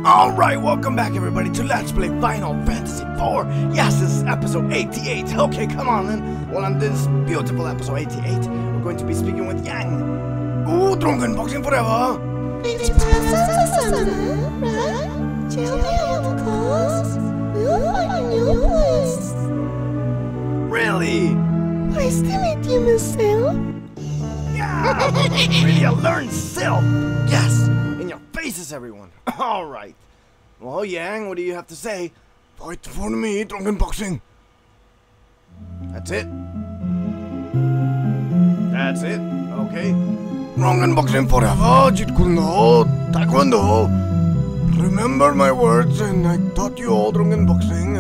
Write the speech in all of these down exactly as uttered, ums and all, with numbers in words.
Alright, welcome back everybody to Let's Play Final Fantasy four. Yes, this is episode eighty-eight. Okay, come on then. Well, on this beautiful episode eighty-eight, we're going to be speaking with Yang. Ooh, Drunken Boxing Forever. It's past the summer, right? Chill the clothes. We'll find a new place. Really? Pleased to meet you, Miss Sale. Yeah, really a learned self. Yes, in your faces, everyone. Alright. Well, Yang, what do you have to say? Fight for me, Drunken Boxing. That's it? That's it? Okay. Drunken Boxing Forever, Jeet Kune Do, Taekwondo. Remember my words, and I taught you all Drunken Boxing.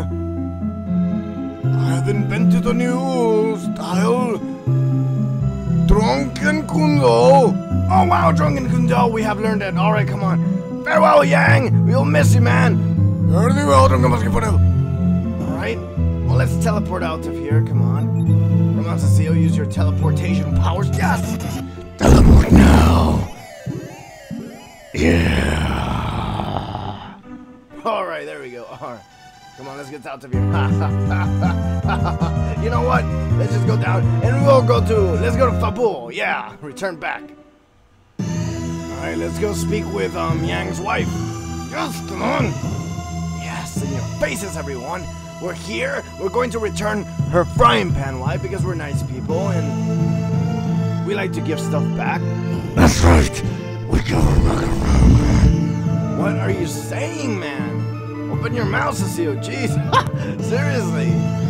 I have invented a new style. Drunken Kune Do. Oh wow, Drunken Kune Do, we have learned it. Alright, come on. Farewell, Yang! We'll miss you, man! Farewell, Drunken Boxing Forever! Alright, well, let's teleport out of here, come on. Come on, Cecile, use your teleportation powers. Yes! Teleport now! Yeah! Alright, there we go. Alright. Come on, let's get out of here. You know what? Let's just go down, and we'll go to, let's go to Fabul. Yeah, return back. Alright, let's go speak with um Yang's wife. Yes, come on. Yes, in your faces, everyone. We're here. We're going to return her frying pan. Why? Because we're nice people and we like to give stuff back. That's right. We give her back around. What are you saying, man? Open your mouth, Cecile. Jeez. Seriously.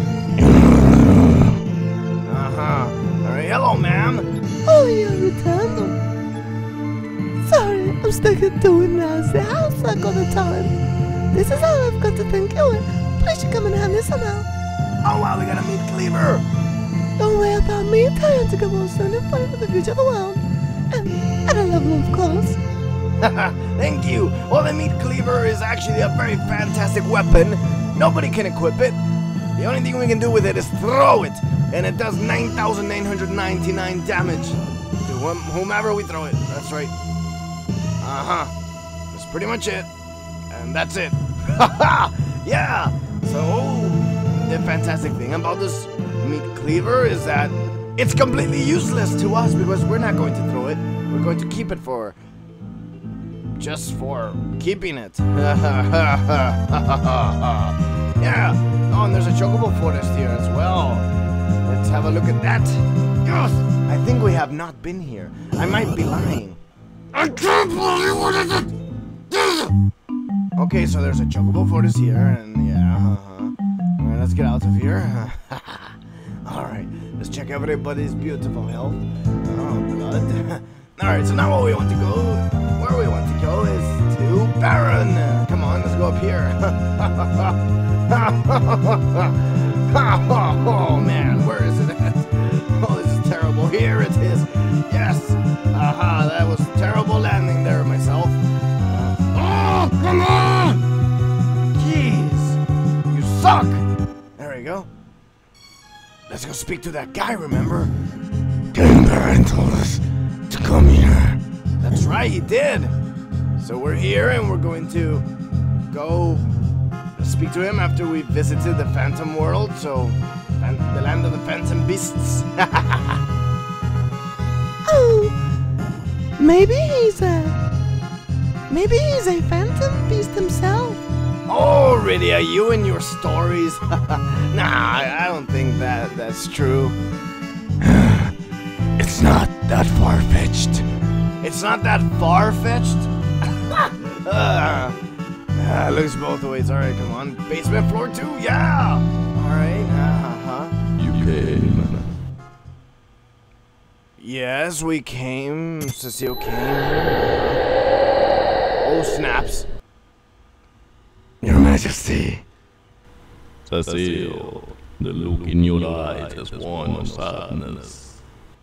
Uh-huh. Alright, hello, ma'am. Oh, you returned them. Sorry, I'm stuck at doing as the house like all the time. This is how I've got to thank you, and please you come and hand this somehow. Oh wow, we gotta meet Cleaver. Don't worry about me, trying to go soon and fight for the future of the world. And at a level, of course. Thank you. Well, the Meat Cleaver is actually a very fantastic weapon. Nobody can equip it. The only thing we can do with it is throw it. And it does nine thousand nine hundred ninety-nine damage to whom whomever we throw it. That's right. Uh-huh. That's pretty much it. And that's it. Haha! Yeah! So, the fantastic thing about this Meat Cleaver is that it's completely useless to us because we're not going to throw it. We're going to keep it for... just for keeping it. Yeah! Oh, and there's a Chocobo Forest here as well. Let's have a look at that. Yes! I think we have not been here. I might be lying. I can't believe what is it! Okay, so there's a Chocobo Forest here, and yeah, uh-huh. Alright, let's get out of here. Alright, let's check everybody's beautiful health. Oh, blood. Alright, so now where we want to go, where we want to go is to Baron. Come on, let's go up here. Oh man, where is it at? Oh, this is terrible. Here it is. Yes. Aha, that was a terrible landing there myself. Uh, oh, come on! Jeez. You suck! There we go. Let's go speak to that guy, remember? King Baron told us to come here. That's right, he did. So we're here and we're going to go speak to him after we visited the Phantom World, so the land of the Phantom Beasts. Oh, maybe he's a... Maybe he's a Phantom Beast himself. Oh, really? Are you and your stories? Nah, I don't think that that's true. It's not that far-fetched. It's not that far-fetched? uh, uh, looks both ways. Alright, come on. Basement floor two? Yeah! Alright, uh-huh. You came. Yes, we came. Cecile came. Oh, snaps. Your Majesty. Cecile, the look in your eyes is one of sadness.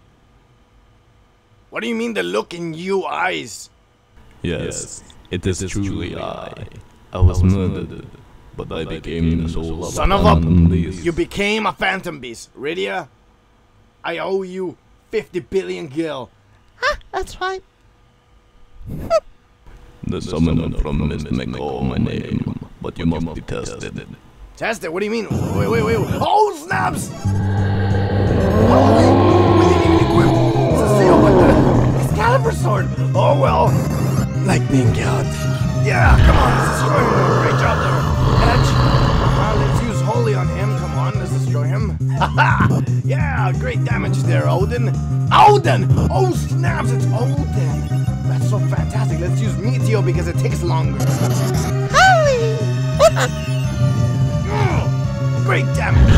What do you mean the look in you eyes? Yes, it is truly I. I was murdered, but I became the soul of Son a of a... Phantom Beast. You became a Phantom Beast. Rydia, I owe you fifty billion gil. Ha, that's right. The summoner promised to make all my name, but you must be tested. Test it? What do you mean? Wait, wait, wait. Oh, snaps! Oh, we, we didn't even equip Cecile with the Excalibur sword. Oh, well. Lightning God. Yeah, come on, let's destroy him. Great job there. Edge. Uh, let's use Holy on him. Come on, let's destroy him. Haha! Yeah, great damage there, Odin. Odin! Oh, snaps, it's Odin. That's so fantastic. Let's use Meteor because it takes longer. Holy! Mm, great damage.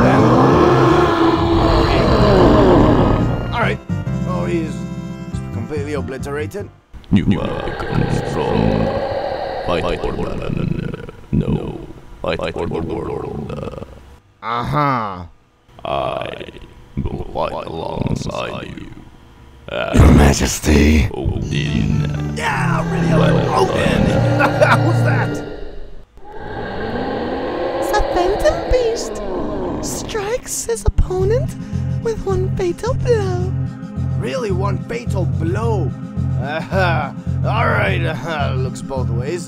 Alright. Oh, he's completely obliterated. You are come strong. Fight for the No, fight for the world. Uh-huh. I will fight alongside you. Your Majesty. Odin. Yeah, really, I like Odin. Who's that? The Phantom Beast strikes his opponent with one fatal blow. Really, one fatal blow. Uh-huh. Alright, uh, looks both ways.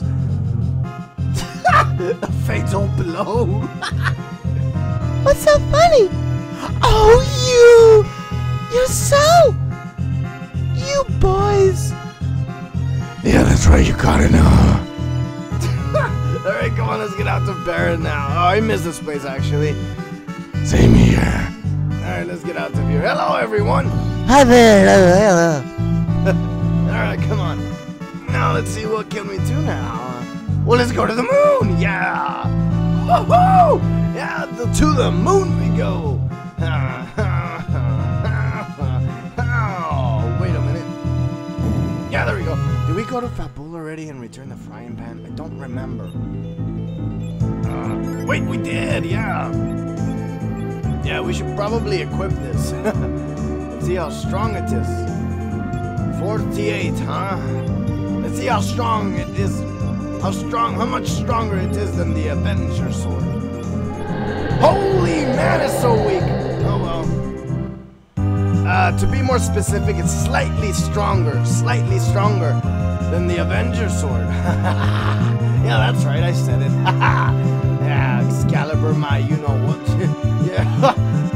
A fatal blow. What's so funny? Oh, you! You're so... You boys. Yeah, that's right, you got it now. Alright, come on, let's get out to Baron now. Oh, I miss this place, actually. Same here. Alright, let's get out to here. Hello, everyone. Hi there. Alright, come on. Now, let's see, what can we do now? Well, let's go to the moon. Yeah. Woohoo! Yeah, the, to the moon we go. Oh, wait a minute. Yeah, there we go. Did we go to Fabul already and return the frying pan? I don't remember. Uh, wait, we did, yeah. Yeah, we should probably equip this. Let's see how strong it is. forty-eight, huh? Let's see how strong it is. How strong, how much stronger it is than the Avenger sword. Holy man, it's so weak. Oh well. Uh, to be more specific, it's slightly stronger, slightly stronger than the Avenger sword. Yeah, that's right, I said it. Yeah, Excalibur, my you know what. Yeah.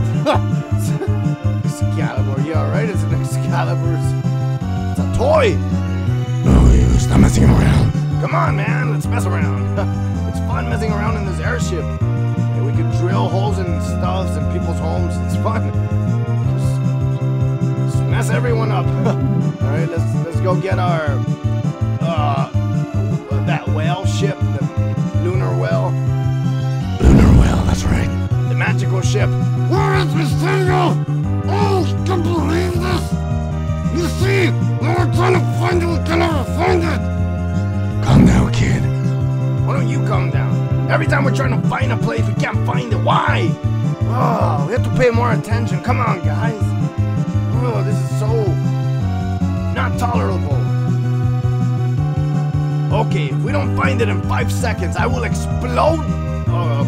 Excalibur, yeah, right, it's an Excalibur. It's a toy. Oh, you stop messing around. Come on, man, let's mess around. It's fun messing around in this airship. Hey, we could drill holes in stuffs in people's homes. It's fun. Just, just mess everyone up. All right, let's let's go get our uh that whale ship, the lunar whale. Lunar whale, that's right. The magical ship. Where is Mysterio? Oh, I can't believe this. You see, when we're trying to find it, we can never find it. Calm down, kid. Why don't you calm down? Every time we're trying to find a place, we can't find it. Why? Oh, we have to pay more attention. Come on, guys. Oh, this is so not tolerable. Okay, if we don't find it in five seconds, I will explode. Oh,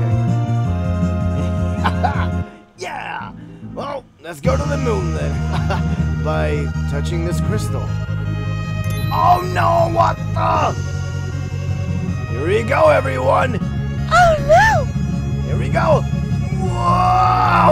okay. Okay. Yeah. Well, let's go to the moon then. By touching this crystal. Oh no, what the? Here we go, everyone. Oh no! Here we go. Whoa!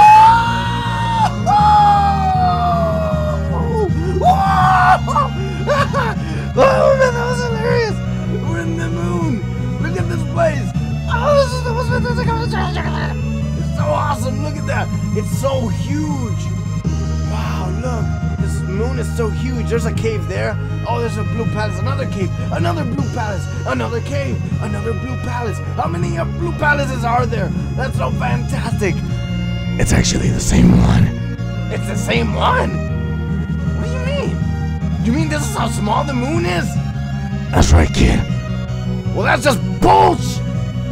Whoa! Whoa! Oh man, that was hilarious. We're in the moon. Look at this place. Oh, this is the most. It's so awesome. Look at that. It's so huge. Wow, look. This moon is so huge. There's a cave there. Oh, there's a blue palace, another cave, another blue palace, another cave, another blue palace. How many uh, blue palaces are there? That's so fantastic. It's actually the same one. It's the same one? What do you mean? You mean this is how small the moon is? That's right, kid. Well, that's just bullshit.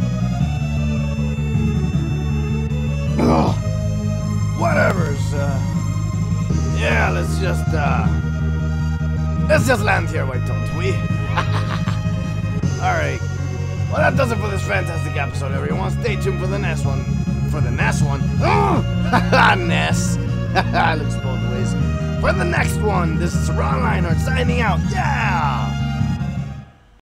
Ugh. Whatever's, uh... yeah, let's just, uh... let's just land here, why don't we? Alright. Well, that does it for this fantastic episode, everyone. Stay tuned for the next one. For the next one? Oh! Ness. Looks both ways. For the next one, this is Ron Lionheart signing out. Yeah!